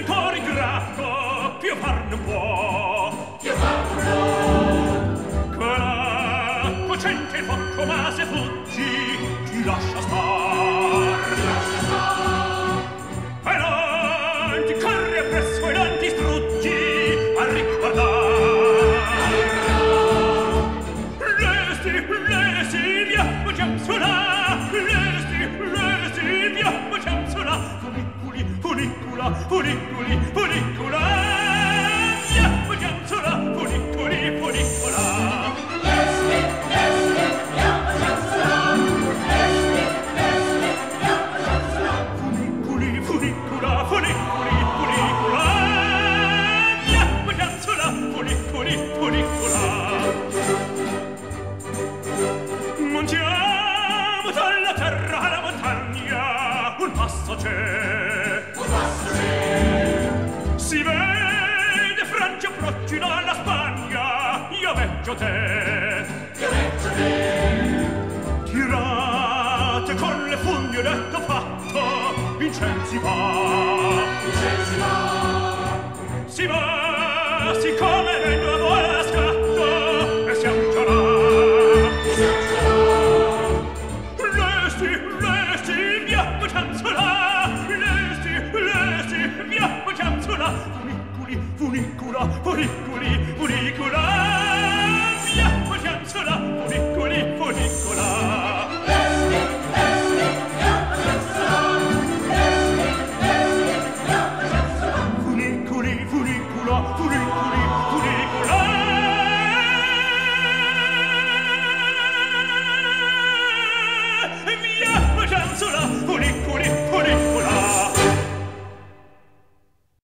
il cori grato, più far non può. Colà, cocente il focco, ma se fuggi, ti lascia star. E non ti corri appresso e non ti struggi a riguardar. Lesti, via, facciam sola. Lesti, via, facciam sola. Funicula, funicula. Via, facciam sola. Funicula. Montiamo dalla terra alla montagna, un passo c'è. Si vede Francia prossima dalla Spagna, io veggio te. Tirate con le fugne detto fatto, Vincenzi va. Si va, siccome vengo a voi a scatto, e siamo già là. Lesti, via, facciam sola. Lesti, via, facciam sola. Funicula.